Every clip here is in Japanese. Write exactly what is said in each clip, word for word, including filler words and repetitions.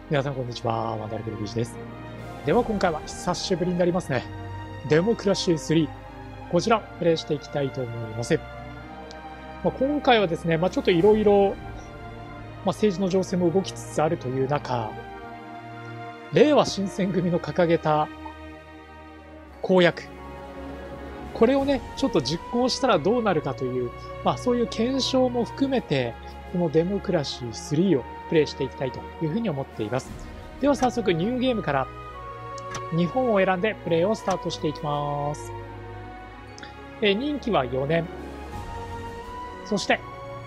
皆さんこんにちは、ワンダルフルビーチです。では今回は久しぶりになりますね。デモクラシースリー。こちら、プレイしていきたいと思います。まあ、今回はですね、まあ、ちょっといろいろ、政治の情勢も動きつつあるという中、令和新選組の掲げた公約。これをね、ちょっと実行したらどうなるかという、まあそういう検証も含めて、このデモクラシースリーをプレイしていきたいというふうに思っています。では早速ニューゲームから日本を選んでプレイをスタートしていきます。え任期はよねん。そして、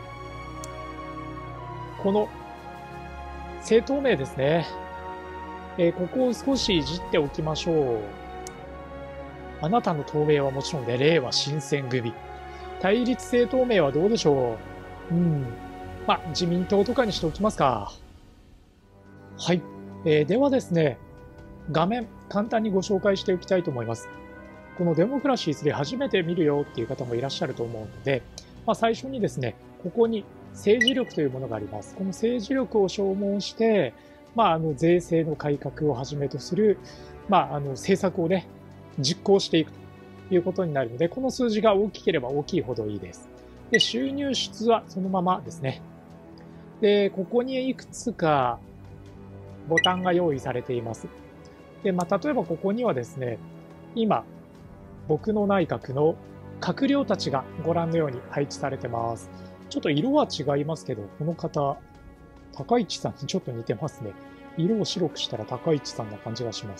この政党名ですね。えここを少しいじっておきましょう。あなたの党名はもちろんで、令和新選組。対立政党名はどうでしょう。うん。まあ、自民党とかにしておきますか。はい。えー、ではですね、画面、簡単にご紹介しておきたいと思います。このデモクラシースリー初めて見るよっていう方もいらっしゃると思うので、まあ、最初にですね、ここに政治力というものがあります。この政治力を消耗して、まあ、あの税制の改革をはじめとする、まあ、あの政策をね、実行していくということになるので、この数字が大きければ大きいほどいいです。で、収入出はそのままですね。で、ここにいくつかボタンが用意されています。で、まあ、例えばここにはですね、今、僕の内閣の閣僚たちがご覧のように配置されてます。ちょっと色は違いますけど、この方、高市さんにちょっと似てますね。色を白くしたら高市さんな感じがします。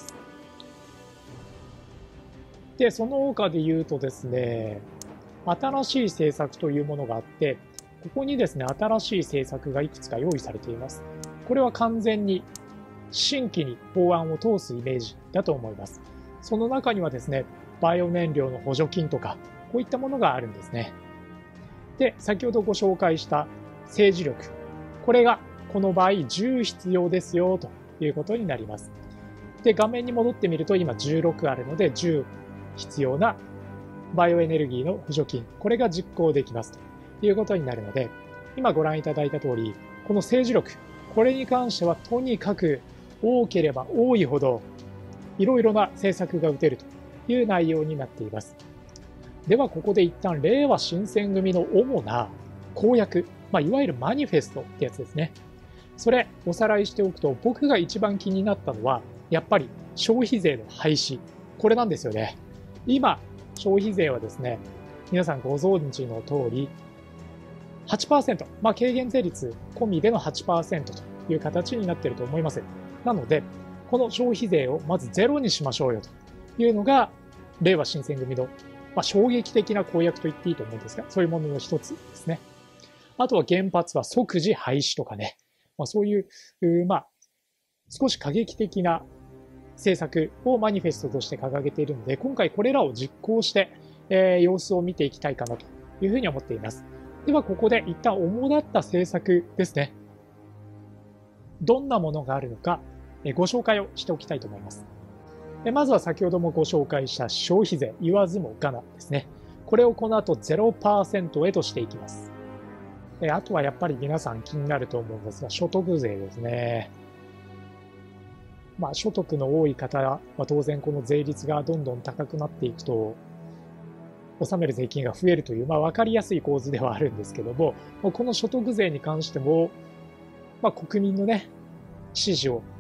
で、その他で言うとですね、新しい政策というものがあって、ここにですね、新しい政策がいくつか用意されています。これは完全に新規に法案を通すイメージだと思います。その中にはですね、バイオ燃料の補助金とか、こういったものがあるんですね。で、先ほどご紹介した政治力。これがこの場合じゅう必要ですよということになります。で、画面に戻ってみると今じゅうろくあるのでじゅう必要なバイオエネルギーの補助金。これが実行できますということになるので、今ご覧いただいた通り、この政治力、これに関してはとにかく多ければ多いほどいろいろな政策が打てるという内容になっています。ではここで一旦令和新選組の主な公約、まあ、いわゆるマニフェストってやつですね。それおさらいしておくと、僕が一番気になったのはやっぱり消費税の廃止、これなんですよね。今消費税はですね、皆さんご存知の通り はちパーセント、まあ、軽減税率込みでの はちパーセント という形になっていると思います。なのでこの消費税をまずゼロにしましょうよというのが令和新選組の、まあ、衝撃的な公約と言っていいと思うんですが、そういうものの一つですね。あとは原発は即時廃止とかね、まあ、そういう、まあ、少し過激的な政策をマニフェストとして掲げているので、今回これらを実行して、えー、様子を見ていきたいかなというふうに思っています。ではここで一旦主だった政策ですね。どんなものがあるのかご紹介をしておきたいと思います。まずは先ほどもご紹介した消費税、言わずもがなですね。これをこの後 ゼロパーセント へとしていきます。あとはやっぱり皆さん気になると思うんですが、所得税ですね。まあ、所得の多い方は当然この税率がどんどん高くなっていくと、納める税金が増えるという、まあ、分かりやすい構図ではあるんですけども、この所得税に関しても、まあ、国民のね、支持を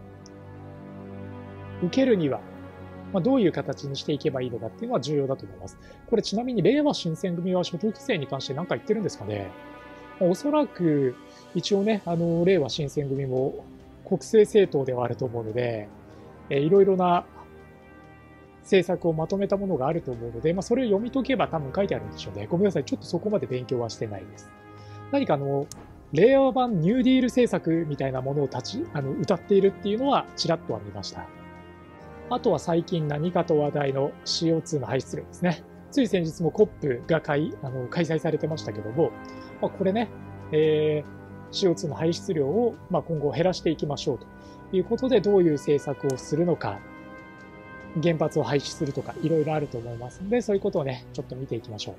受けるには、まあ、どういう形にしていけばいいのかっていうのは重要だと思います。これちなみに令和新選組は所得税に関して何か言ってるんですかね。まあ、おそらく一応ね、あの令和新選組も国政政党ではあると思うので、えー、いろいろな政策をまとめたものがあると思うので、まあ、それを読み解けば多分書いてあるんでしょうね。ごめんなさい。ちょっとそこまで勉強はしてないです。何かあの、令和版ニューディール政策みたいなものを立ち、あの、歌っているっていうのはちらっとは見ました。あとは最近何かと話題の シーオーツー の排出量ですね。つい先日も コップ が開あの開催されてましたけども、まあ、これね、えー、シーオーツー の排出量を、まあ、今後減らしていきましょうということで、どういう政策をするのか、原発を廃止するとかいろいろあると思いますので、そういうことをね、ちょっと見ていきましょう。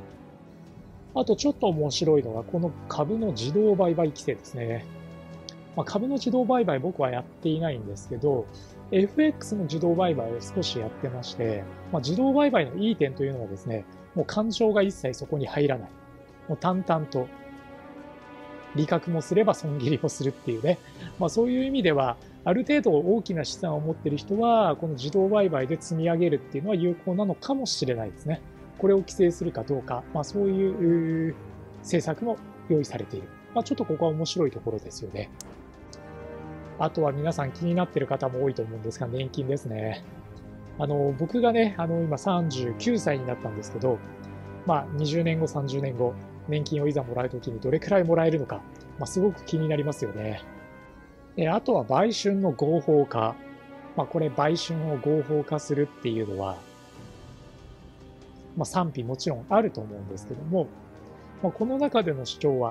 あとちょっと面白いのが、この株の自動売買規制ですね。 まあ、株の自動売買僕はやっていないんですけど、エフエックス の自動売買を少しやってまして、まあ、自動売買のいい点というのはですね、もう感情が一切そこに入らない。もう淡々と、利確もすれば損切りもするっていうね。まあそういう意味では、ある程度大きな資産を持っている人は、この自動売買で積み上げるっていうのは有効なのかもしれないですね。これを規制するかどうか、まあそういう政策も用意されている。まあちょっとここは面白いところですよね。あとは皆さん気になっている方も多いと思うんですが、年金ですね。あの、僕がね、あの、今さんじゅうきゅうさいになったんですけど、まあにじゅうねんご、さんじゅうねんご、年金をいざもらうときにどれくらいもらえるのか、まあ、すごく気になりますよね。で、あとは売春の合法化。まあ、これ売春を合法化するっていうのは、まあ、賛否もちろんあると思うんですけども、まあ、この中での主張は、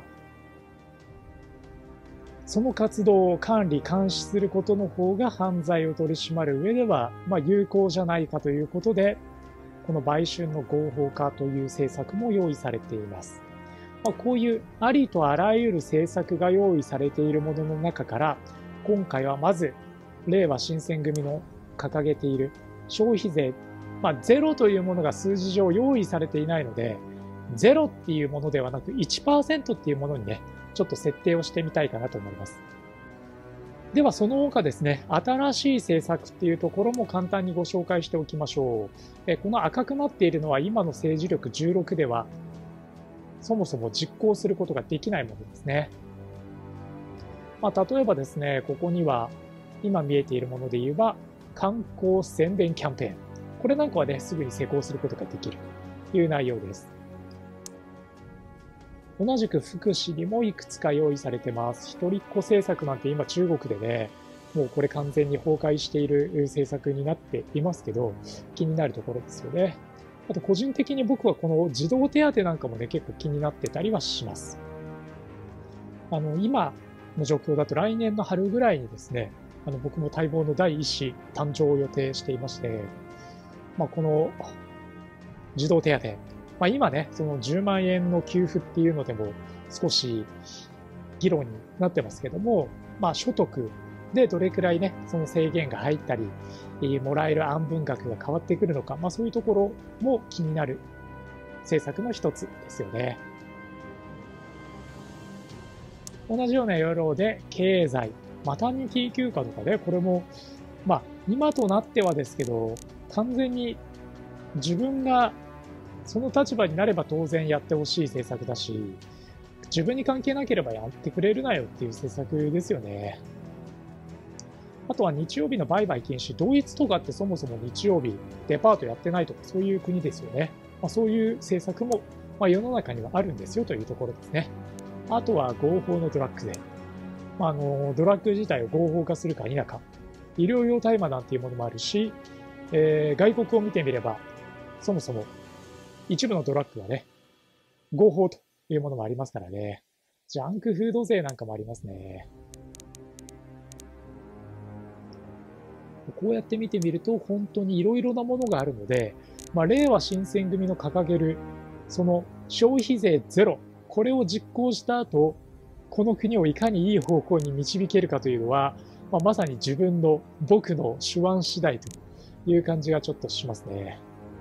その活動を管理監視することの方が犯罪を取り締まる上では、まあ、有効じゃないかということで、この売春の合法化という政策も用意されています。まあ、こういうありとあらゆる政策が用意されているものの中から、今回はまず、令和新選組の掲げている消費税、まあ、ゼロというものが数字上用意されていないので、ゼロっていうものではなく いちパーセント っていうものにね、ちょっと設定をしてみたいかなと思います。ではその他ですね、新しい政策っていうところも簡単にご紹介しておきましょう。この赤くなっているのは今の政治力じゅうろくではそもそも実行することができないものですね。まあ、例えばですね、ここには今見えているもので言えば観光宣伝キャンペーン。これなんかはね、すぐに施行することができるという内容です。同じく福祉にもいくつか用意されてます。一人っ子政策なんて今中国でね、もうこれ完全に崩壊している政策になっていますけど、気になるところですよね。あと個人的に僕はこの児童手当なんかもね、結構気になってたりはします。あの、今の状況だと来年の春ぐらいにですね、あの、僕も待望の第一子誕生を予定していまして、まあ、この児童手当、まあ、今ね、そのじゅうまんえんの給付っていうのでも少し議論になってますけども、まあ、所得でどれくらいね、その制限が入ったり、もらえる安分額が変わってくるのか、まあ、そういうところも気になる政策の一つですよね。同じような要領で経済、マタニティ休暇とかで、これも、まあ、今となってはですけど、完全に自分がその立場になれば当然やってほしい政策だし、自分に関係なければやってくれるなよっていう政策ですよね。あとは日曜日の売買禁止。ドイツとかってそもそも日曜日デパートやってないとかそういう国ですよね。まあ、そういう政策も、まあ、世の中にはあるんですよというところですね。あとは合法のドラッグ税。まあ、あのドラッグ自体を合法化するか否か。医療用大麻なんていうものもあるし、えー、外国を見てみれば、そもそも一部のドラッグはね、合法というものもありますからね。ジャンクフード税なんかもありますね。こうやって見てみると本当にいろいろなものがあるので、まあ、令和新選組の掲げるその消費税ゼロ、これを実行した後、この国をいかにいい方向に導けるかというのは、まあ、まさに自分の僕の手腕次第という感じがちょっとしますね。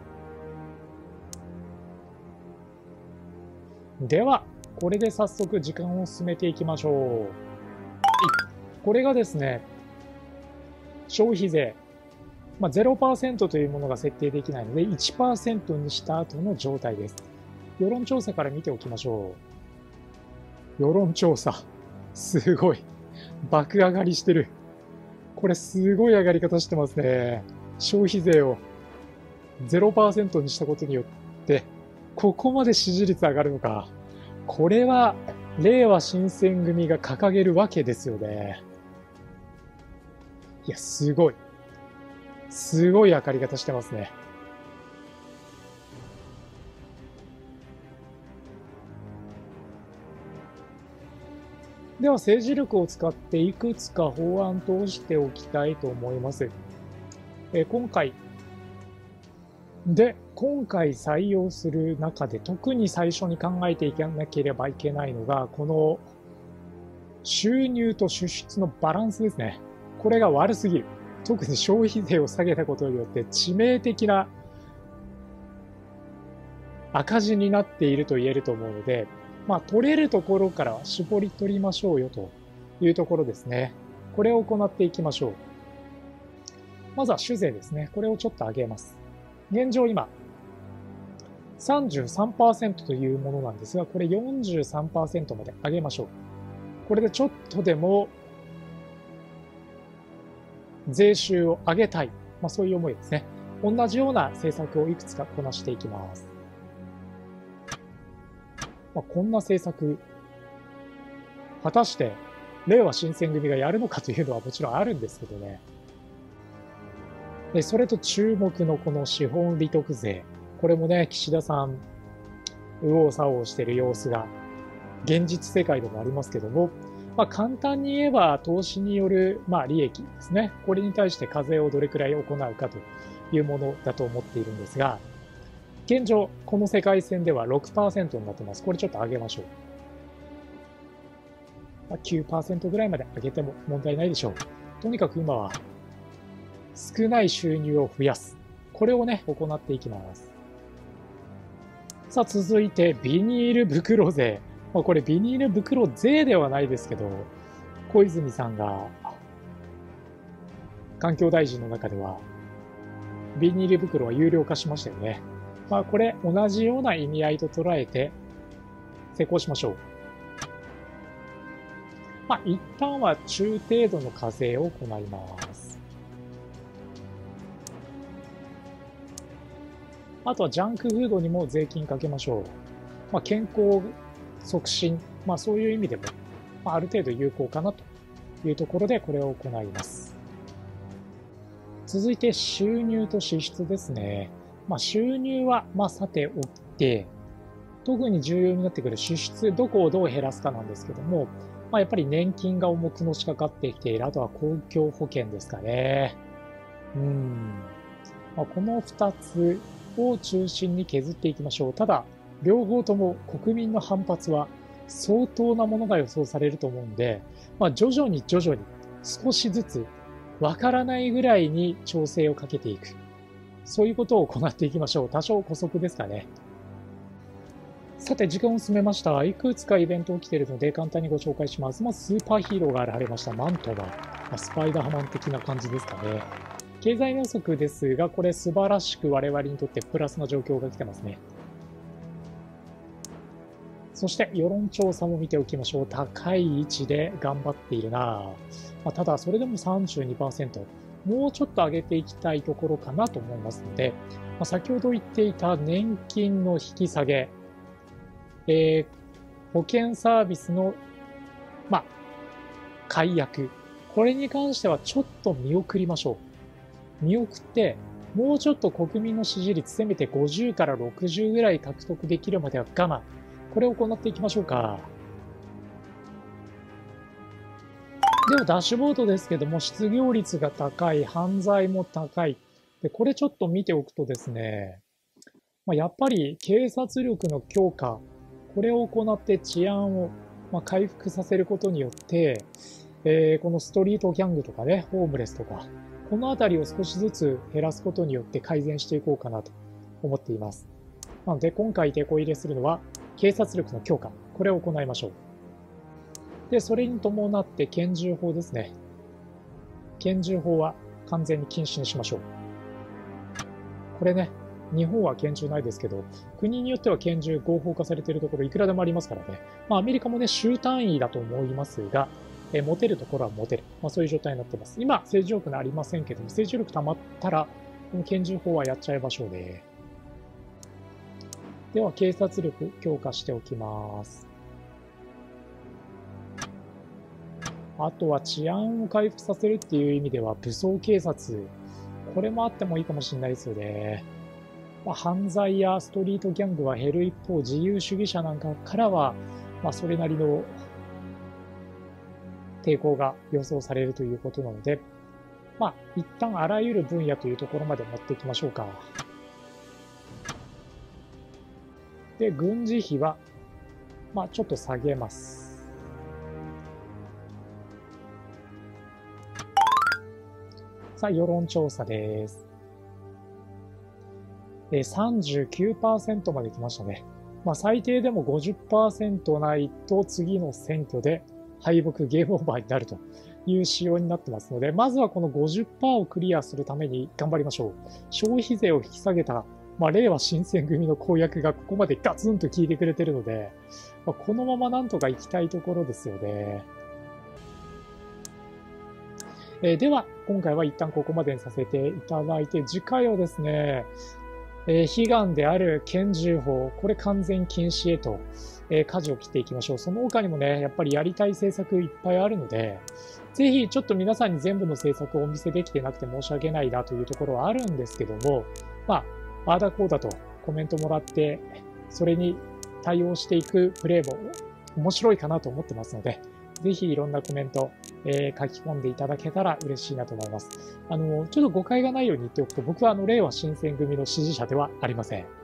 では、これで早速時間を進めていきましょう。これがですね、消費税、まあ、ゼロパーセント というものが設定できないので いちパーセント にした後の状態です。世論調査から見ておきましょう。世論調査。すごい。爆上がりしてる。これすごい上がり方してますね。消費税を ゼロパーセント にしたことによって、ここまで支持率上がるのか。これは、令和新選組が掲げるわけですよね。いや、すごい。すごい上がり方してますね。では、政治力を使っていくつか法案としておきたいと思います。え今回、で、今回採用する中で特に最初に考えていかなければいけないのが、この収入と支出のバランスですね。これが悪すぎる。特に消費税を下げたことによって致命的な赤字になっていると言えると思うので、まあ、取れるところから絞り取りましょうよというところですね。これを行っていきましょう。まずは酒税ですね。これをちょっと上げます。現状今、さんじゅうさんパーセント というものなんですが、これ よんじゅうさんパーセント まで上げましょう。これでちょっとでも税収を上げたい。まあそういう思いですね。同じような政策をいくつかこなしていきます。まあ、こんな政策、果たして、れいわ新選組がやるのかというのはもちろんあるんですけどね。で、それと注目のこの資本利得税。これもね、岸田さん、右往左往している様子が、現実世界でもありますけども、まあ、簡単に言えば、投資による、まあ、利益ですね。これに対して課税をどれくらい行うかというものだと思っているんですが、現状、この世界線では ろくパーセント になってます。これちょっと上げましょう。まあ、きゅうパーセント ぐらいまで上げても問題ないでしょう。とにかく今は、少ない収入を増やす。これをね、行っていきます。さあ、続いて、ビニール袋税。まあ、これ、ビニール袋税ではないですけど、小泉さんが、環境大臣の中では、ビニール袋は有料化しましたよね。まあ、これ、同じような意味合いと捉えて、施行しましょう。まあ、一旦は中程度の課税を行います。あとはジャンクフードにも税金かけましょう。まあ、健康促進、まあ、そういう意味でも、まあ、ある程度有効かなというところでこれを行います。続いて収入と支出ですね。まあ、収入はまあさておきて、特に重要になってくる支出、どこをどう減らすかなんですけども、まあ、やっぱり年金が重くのしかかってきている。あとは公共保険ですかね。うん。まあ、この二つを中心に削っていきましょう。ただ、両方とも国民の反発は相当なものが予想されると思うんで、まあ、徐々に徐々に少しずつわからないぐらいに調整をかけていく。そういうことを行っていきましょう。多少姑息ですかね。さて、時間を進めました。いくつかイベント起きているので簡単にご紹介します。まず、スーパーヒーローが現れました。マントマン。スパイダーマン的な感じですかね。経済予測ですが、これ素晴らしく我々にとってプラスな状況が来てますね。そして、世論調査も見ておきましょう。高い位置で頑張っているな、まあ、ただ、それでも さんじゅうにパーセント。もうちょっと上げていきたいところかなと思いますので、まあ、先ほど言っていた年金の引き下げ、えー、保険サービスの、まあ、解約。これに関してはちょっと見送りましょう。見送って、もうちょっと国民の支持率、せめてごじゅうからろくじゅうぐらい獲得できるまでは我慢。これを行っていきましょうか。では、ダッシュボードですけども、失業率が高い、犯罪も高い。で、これちょっと見ておくとですね、まあ、やっぱり警察力の強化、これを行って治安を回復させることによって、えー、このストリートギャングとかね、ホームレスとか、このあたりを少しずつ減らすことによって改善していこうかなと思っています。なので、今回手こ入れするのは、警察力の強化、これを行いましょう。で、それに伴って拳銃法ですね。拳銃法は完全に禁止にしましょう。これね、日本は拳銃ないですけど、国によっては拳銃合法化されているところいくらでもありますからね。まあアメリカもね、州単位だと思いますが、え持てるところは持てる。まあそういう状態になっています。今、政治力ありませんけども、政治力溜まったら、この拳銃法はやっちゃいましょうね。では、警察力強化しておきます。あとは治安を回復させるっていう意味では、武装警察。これもあってもいいかもしれないですよね。まあ、犯罪やストリートギャングは減る一方、自由主義者なんかからは、まあ、それなりの抵抗が予想されるということなので、まあ、一旦あらゆる分野というところまで持っていきましょうか。で、軍事費は、まあ、ちょっと下げます。 さあ、世論調査です。えー、さんじゅうきゅうパーセント まで来ましたね。まあ、最低でも ごじゅっパーセント ないと次の選挙で敗北、ゲームオーバーになるという仕様になってますので、まずはこの ごじゅっパーセント をクリアするために頑張りましょう。消費税を引き下げた、まあ、令和新選組の公約がここまでガツンと効いてくれてるので、まあ、このままなんとか行きたいところですよね。えー、では、今回は一旦ここまでにさせていただいて、次回はですね、えー、悲願である拳銃法、これ完全禁止へと、えー、舵を切っていきましょう。その他にもね、やっぱりやりたい政策いっぱいあるので、ぜひちょっと皆さんに全部の政策をお見せできてなくて申し訳ないなというところはあるんですけども、まあ、ああだこうだとコメントもらって、それに対応していくプレイも面白いかなと思ってますので、ぜひいろんなコメント、えー、書き込んでいただけたら嬉しいなと思います。あの、ちょっと誤解がないように言っておくと、僕はあの、令和新選組の支持者ではありません。